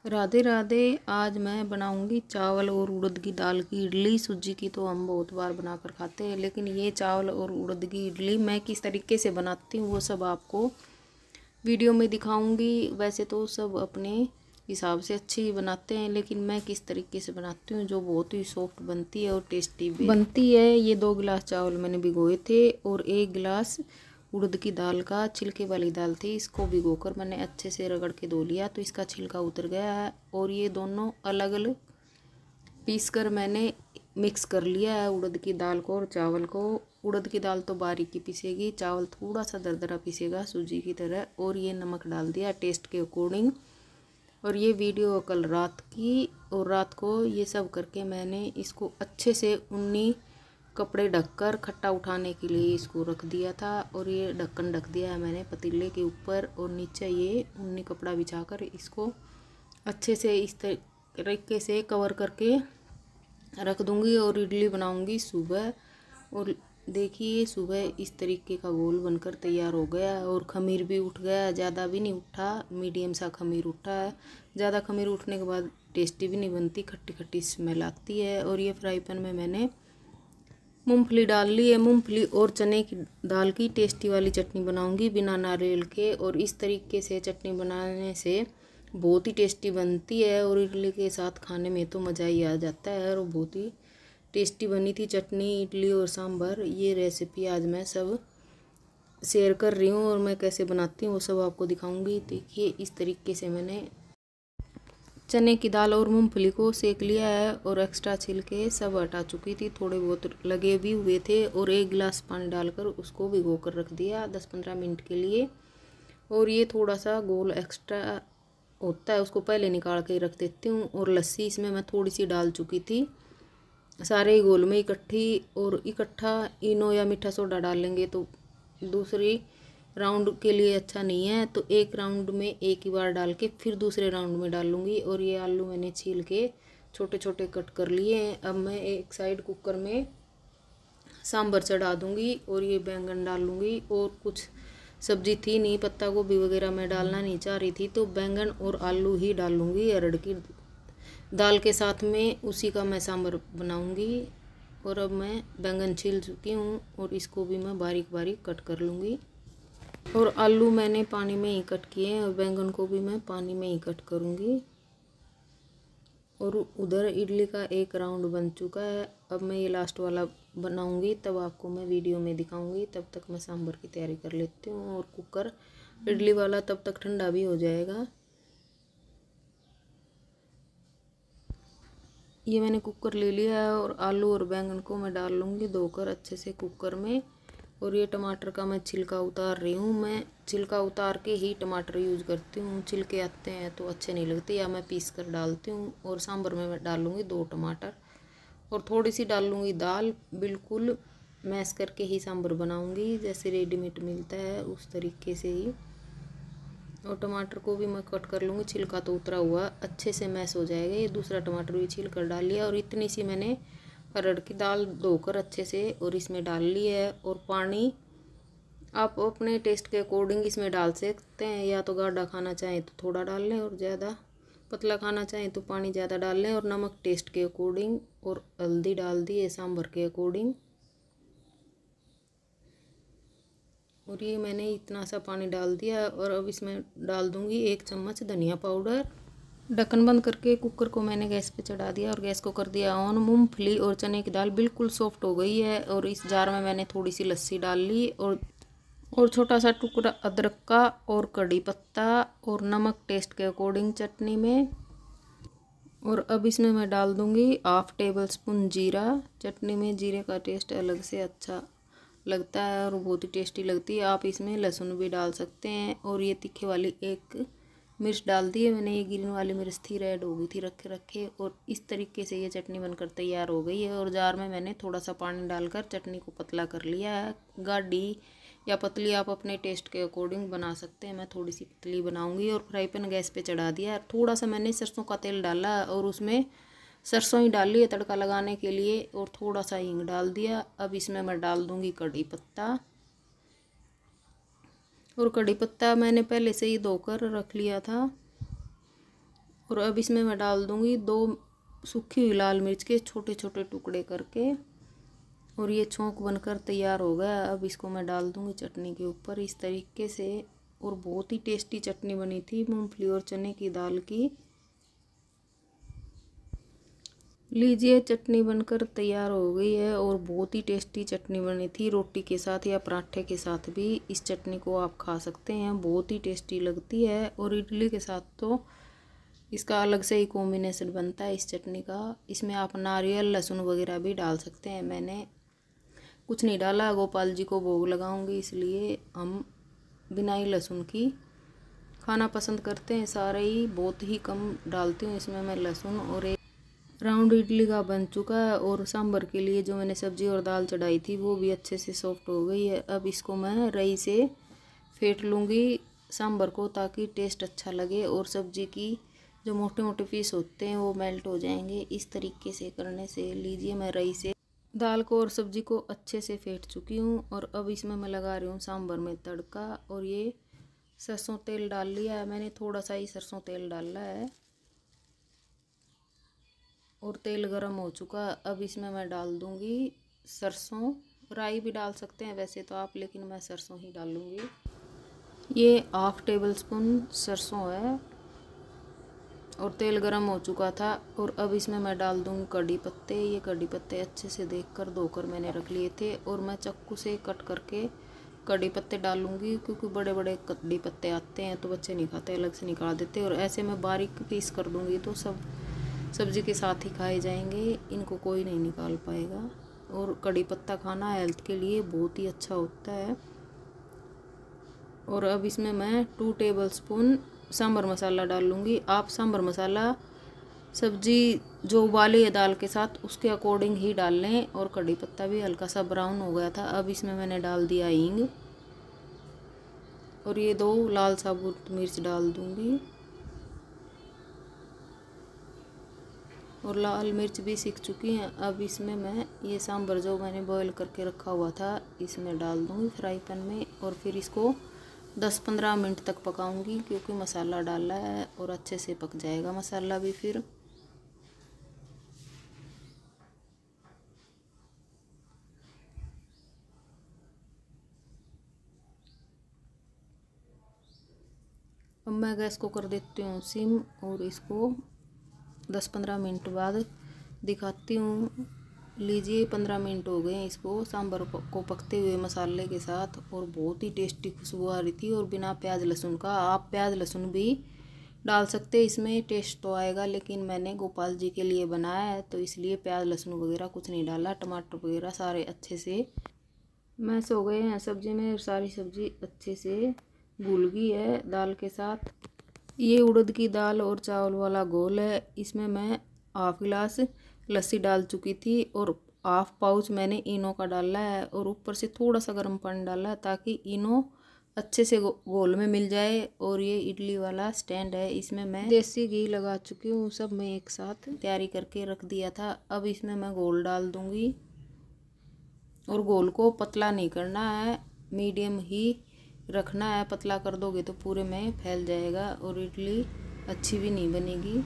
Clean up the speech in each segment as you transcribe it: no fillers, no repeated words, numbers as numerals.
राधे राधे। आज मैं बनाऊंगी चावल और उड़द की दाल की इडली। सूजी की तो हम बहुत बार बनाकर खाते हैं, लेकिन ये चावल और उड़द की इडली मैं किस तरीके से बनाती हूँ वो सब आपको वीडियो में दिखाऊंगी। वैसे तो सब अपने हिसाब से अच्छी बनाते हैं, लेकिन मैं किस तरीके से बनाती हूँ जो बहुत ही सॉफ्ट बनती है और टेस्टी भी बनती है। ये 2 गिलास चावल मैंने भिगोए थे और 1 गिलास उड़द की दाल का, छिलके वाली दाल थी, इसको भिगोकर मैंने अच्छे से रगड़ के धो लिया तो इसका छिलका उतर गया है। और ये दोनों अलग अलग पीस कर मैंने मिक्स कर लिया है, उड़द की दाल को और चावल को। उड़द की दाल तो बारीक ही पीसेगी, चावल थोड़ा सा दरदरा पीसेगा सूजी की तरह। और ये नमक डाल दिया टेस्ट के अकॉर्डिंग। और ये वीडियो कल रात की, और रात को ये सब करके मैंने इसको अच्छे से 19 कपड़े ढककर खट्टा उठाने के लिए इसको रख दिया था। और ये ढक्कन ढक दिया है मैंने पतीले के ऊपर, और नीचे ये 19 कपड़ा बिछाकर इसको अच्छे से इस तरीके से कवर करके रख दूंगी। और इडली बनाऊंगी सुबह। और देखिए सुबह इस तरीके का गोल बनकर तैयार हो गया, और खमीर भी उठ गया, ज़्यादा भी नहीं उठा, मीडियम सा खमीर उठा है। ज़्यादा खमीर उठने के बाद टेस्टी भी नहीं बनती, खट्टी खट्टी स्मेल आती है। और ये फ्राई पैन में मैंने मूंगफली डाल ली है। मूंगफली और चने की दाल की टेस्टी वाली चटनी बनाऊंगी बिना नारियल के। और इस तरीके से चटनी बनाने से बहुत ही टेस्टी बनती है, और इडली के साथ खाने में तो मज़ा ही आ जाता है। और बहुत ही टेस्टी बनी थी चटनी, इडली और सांभर। ये रेसिपी आज मैं सब शेयर कर रही हूँ, और मैं कैसे बनाती हूँ वो सब आपको दिखाऊंगी। देखिए इस तरीके से मैंने चने की दाल और मूंगफली को सेक लिया है, और एक्स्ट्रा छिलके सब हटा चुकी थी, थोड़े बहुत लगे भी हुए थे। और 1 गिलास पानी डालकर उसको भिगो कर रख दिया 10-15 मिनट के लिए। और ये थोड़ा सा गोल एक्स्ट्रा होता है, उसको पहले निकाल के रख देती हूँ। और लस्सी इसमें मैं थोड़ी सी डाल चुकी थी सारे ही गोल में इकट्ठी। और इकट्ठा इनो या मीठा सोडा डाल लेंगे तो दूसरी राउंड के लिए अच्छा नहीं है, तो एक राउंड में एक ही बार डाल के फिर दूसरे राउंड में डाल लूँगी। और ये आलू मैंने छील के छोटे छोटे कट कर लिए हैं। अब मैं एक साइड कुकर में सांभर चढ़ा दूँगी, और ये बैंगन डाल लूँगी। और कुछ सब्जी थी नहीं, पत्ता गोभी वगैरह मैं डालना नहीं चाह रही थी, तो बैंगन और आलू ही डाल लूँगी अरहर की दाल के साथ में, उसी का मैं सांभर बनाऊँगी। और अब मैं बैंगन छील चुकी हूँ, और इसको भी मैं बारीक बारीक कट कर लूँगी। और आलू मैंने पानी में ही कट किए हैं, और बैंगन को भी मैं पानी में ही कट करूँगी। और उधर इडली का एक राउंड बन चुका है। अब मैं ये लास्ट वाला बनाऊँगी, तब आपको मैं वीडियो में दिखाऊँगी। तब तक मैं सांभर की तैयारी कर लेती हूँ। और कुकर इडली वाला तब तक ठंडा भी हो जाएगा। ये मैंने कुकर ले लिया है, और आलू और बैंगन को मैं डाल लूँगी धोकर अच्छे से कुकर में। और ये टमाटर का मैं छिलका उतार रही हूँ। मैं छिलका उतार के ही टमाटर यूज़ करती हूँ, छिलके आते हैं तो अच्छे नहीं लगते, या मैं पीस कर डालती हूँ। और सांभर में मैं डाल लूँगी 2 टमाटर, और थोड़ी सी डाल लूँगी दाल। बिल्कुल मैश करके ही सांभर बनाऊँगी, जैसे रेडीमेड मिलता है उस तरीके से ही। और टमाटर को भी मैं कट कर लूँगी, छिलका तो उतरा हुआ अच्छे से मैश हो जाएगा। ये दूसरा टमाटर भी छील कर डाल लिया। और इतनी सी मैंने अरहर की दाल धोकर अच्छे से और इसमें डाल ली है। और पानी आप अपने टेस्ट के अकॉर्डिंग इसमें डाल सकते हैं, या तो गाढ़ा खाना चाहें तो थोड़ा डाल लें, और ज़्यादा पतला खाना चाहें तो पानी ज़्यादा डाल लें। और नमक टेस्ट के अकॉर्डिंग, और हल्दी डाल दी है सांभर के अकॉर्डिंग। और ये मैंने इतना सा पानी डाल दिया। और अब इसमें डाल दूंगी 1 चम्मच धनिया पाउडर। ढक्कन बंद करके कुकर को मैंने गैस पे चढ़ा दिया, और गैस को कर दिया ऑन। मूंगफली और चने की दाल बिल्कुल सॉफ्ट हो गई है। और इस जार में मैंने थोड़ी सी लस्सी डाल ली, और छोटा सा टुकड़ा अदरक का, और कड़ी पत्ता, और नमक टेस्ट के अकॉर्डिंग चटनी में। और अब इसमें मैं डाल दूंगी 1/2 टेबल स्पून जीरा। चटनी में जीरे का टेस्ट अलग से अच्छा लगता है, और बहुत ही टेस्टी लगती है। आप इसमें लहसुन भी डाल सकते हैं। और ये तीखे वाली 1 मिर्च डाल दी है मैंने, ये ग्रीन वाली मिर्च थी, रेड हो गई थी रखे रखे। और इस तरीके से ये चटनी बनकर तैयार हो गई है। और जार में मैंने थोड़ा सा पानी डालकर चटनी को पतला कर लिया है। गाढ़ी या पतली आप अपने टेस्ट के अकॉर्डिंग बना सकते हैं, मैं थोड़ी सी पतली बनाऊंगी। और फ्राई पैन गैस पे चढ़ा दिया। थोड़ा सा मैंने सरसों का तेल डाला, और उसमें सरसों ही डाल लिए तड़का लगाने के लिए, और थोड़ा सा हींग डाल दिया। अब इसमें मैं डाल दूंगी कड़ी पत्ता। और कड़ी पत्ता मैंने पहले से ही धोकर रख लिया था। और अब इसमें मैं डाल दूँगी 2 सूखी हुई लाल मिर्च के छोटे छोटे टुकड़े करके। और ये छौंक बनकर तैयार हो गया। अब इसको मैं डाल दूँगी चटनी के ऊपर इस तरीके से। और बहुत ही टेस्टी चटनी बनी थी मूंगफली और चने की दाल की। लीजिए चटनी बनकर तैयार हो गई है और बहुत ही टेस्टी चटनी बनी थी। रोटी के साथ या पराठे के साथ भी इस चटनी को आप खा सकते हैं, बहुत ही टेस्टी लगती है। और इडली के साथ तो इसका अलग से ही कॉम्बिनेशन बनता है इस चटनी का। इसमें आप नारियल लहसुन वगैरह भी डाल सकते हैं। मैंने कुछ नहीं डाला, गोपाल जी को भोग लगाऊंगी इसलिए हम बिना ही लहसुन की खाना पसंद करते हैं सारे ही। बहुत ही कम डालती हूँ इसमें मैं लहसुन। और एक राउंड इडली का बन चुका है। और सांभर के लिए जो मैंने सब्जी और दाल चढ़ाई थी वो भी अच्छे से सॉफ्ट हो गई है। अब इसको मैं रई से फेंट लूँगी सांभर को, ताकि टेस्ट अच्छा लगे और सब्जी की जो मोटे मोटे पीस होते हैं वो मेल्ट हो जाएंगे। इस तरीके से करने से लीजिए मैं रई से दाल को और सब्जी को अच्छे से फेंट चुकी हूँ। और अब इसमें मैं लगा रही हूँ सांभर में तड़का। और ये सरसों तेल डाल लिया है मैंने, थोड़ा सा ही सरसों तेल डाला है और तेल गरम हो चुका। अब इसमें मैं डाल दूँगी सरसों, राई भी डाल सकते हैं वैसे तो आप, लेकिन मैं सरसों ही डालूँगी। ये 1/2 टेबल स्पून सरसों है और तेल गरम हो चुका था। और अब इसमें मैं डाल दूँगी कड़ी पत्ते। ये कड़ी पत्ते अच्छे से देखकर धोकर मैंने रख लिए थे और मैं चाकू से कट करके कड़ी पत्ते डालूँगी, क्योंकि बड़े बड़े कड़ी पत्ते आते हैं तो बच्चे नहीं खाते, अलग से निकाल देते। और ऐसे मैं बारीक पीस कर दूँगी तो सब सब्जी के साथ ही खाए जाएंगे, इनको कोई नहीं निकाल पाएगा। और कड़ी पत्ता खाना हेल्थ के लिए बहुत ही अच्छा होता है। और अब इसमें मैं 2 टेबल स्पून सांभर मसाला डाल लूँगी। आप सांभर मसाला सब्जी जो उबाली है दाल के साथ उसके अकॉर्डिंग ही डाल लें। और कड़ी पत्ता भी हल्का सा ब्राउन हो गया था। अब इसमें मैंने डाल दिया हींग और ये 2 लाल साबुत मिर्च डाल दूँगी। और लाल मिर्च भी सीख चुकी हैं। अब इसमें मैं ये सांभर जो मैंने बॉईल करके रखा हुआ था इसमें डाल दूँगी फ्राई पैन में। और फिर इसको 10-15 मिनट तक पकाऊंगी, क्योंकि मसाला डाला है और अच्छे से पक जाएगा मसाला भी फिर। अब मैं गैस को कर देती हूँ सिम और इसको 10-15 मिनट बाद दिखाती हूँ। लीजिए 15 मिनट हो गए इसको सांभर को पकते हुए मसाले के साथ। और बहुत ही टेस्टी खुशबू आ रही थी। और बिना प्याज लहसुन का, आप प्याज लहसुन भी डाल सकते हैं, इसमें टेस्ट तो आएगा, लेकिन मैंने गोपाल जी के लिए बनाया है तो इसलिए प्याज लहसुन वगैरह कुछ नहीं डाला। टमाटर वगैरह सारे अच्छे से मैश हो गए हैं सब्जी में और सारी सब्जी अच्छे से घुल गई है दाल के साथ। ये उड़द की दाल और चावल वाला घोल है। इसमें मैं 1/2 गिलास लस्सी डाल चुकी थी और 1/2 पाउच मैंने इनो का डाला है। और ऊपर से थोड़ा सा गर्म पानी डाला है ताकि इनो अच्छे से घोल में मिल जाए। और ये इडली वाला स्टैंड है, इसमें मैं देसी घी लगा चुकी हूँ। सब मैं एक साथ तैयारी करके रख दिया था। अब इसमें मैं घोल डाल दूँगी और घोल को पतला नहीं करना है, मीडियम ही रखना है। पतला कर दोगे तो पूरे में फैल जाएगा और इडली अच्छी भी नहीं बनेगी।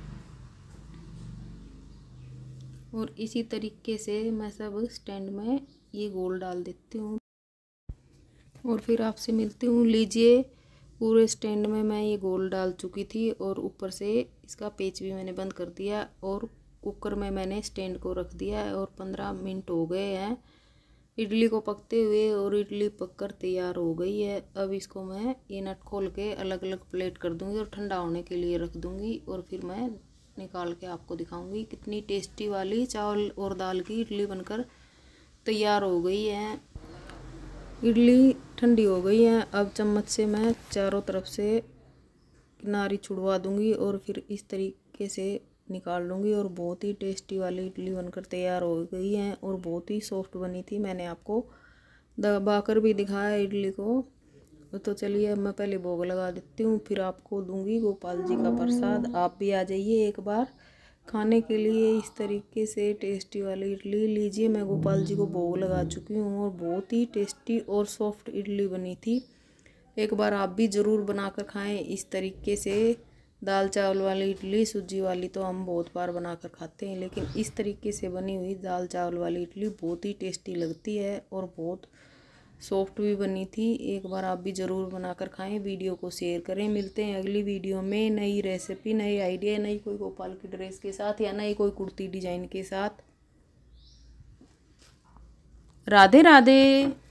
और इसी तरीके से मैं सब स्टैंड में ये घोल डाल देती हूँ और फिर आपसे मिलती हूँ। लीजिए पूरे स्टैंड में मैं ये घोल डाल चुकी थी और ऊपर से इसका पेच भी मैंने बंद कर दिया। और कुकर में मैंने स्टैंड को रख दिया है और 15 मिनट हो गए हैं इडली को पकते हुए और इडली पककर तैयार हो गई है। अब इसको मैं ये नट खोल के अलग अलग प्लेट कर दूंगी और ठंडा होने के लिए रख दूंगी। और फिर मैं निकाल के आपको दिखाऊंगी। कितनी टेस्टी वाली चावल और दाल की इडली बनकर तैयार हो गई है। इडली ठंडी हो गई है। अब चम्मच से मैं चारों तरफ से किनारी छुड़वा दूंगी और फिर इस तरीके से निकाल लूँगी। और बहुत ही टेस्टी वाली इडली बनकर तैयार हो गई है और बहुत ही सॉफ्ट बनी थी। मैंने आपको दबाकर भी दिखाया इडली को। तो चलिए अब मैं पहले भोग लगा देती हूँ, फिर आपको दूंगी गोपाल जी का प्रसाद। आप भी आ जाइए एक बार खाने के लिए इस तरीके से टेस्टी वाली इडली। लीजिए मैं गोपाल जी को भोग लगा चुकी हूँ और बहुत ही टेस्टी और सॉफ्ट इडली बनी थी। एक बार आप भी ज़रूर बनाकर खाएं इस तरीके से। दाल चावल वाली इडली सूजी वाली तो हम बहुत बार बनाकर खाते हैं, लेकिन इस तरीके से बनी हुई दाल चावल वाली इडली बहुत ही टेस्टी लगती है और बहुत सॉफ्ट भी बनी थी। एक बार आप भी ज़रूर बनाकर खाएं। वीडियो को शेयर करें। मिलते हैं अगली वीडियो में नई रेसिपी, नई आइडिया, नई कोई गोपाल की ड्रेस के साथ या नई कोई कुर्ती डिजाइन के साथ। राधे राधे।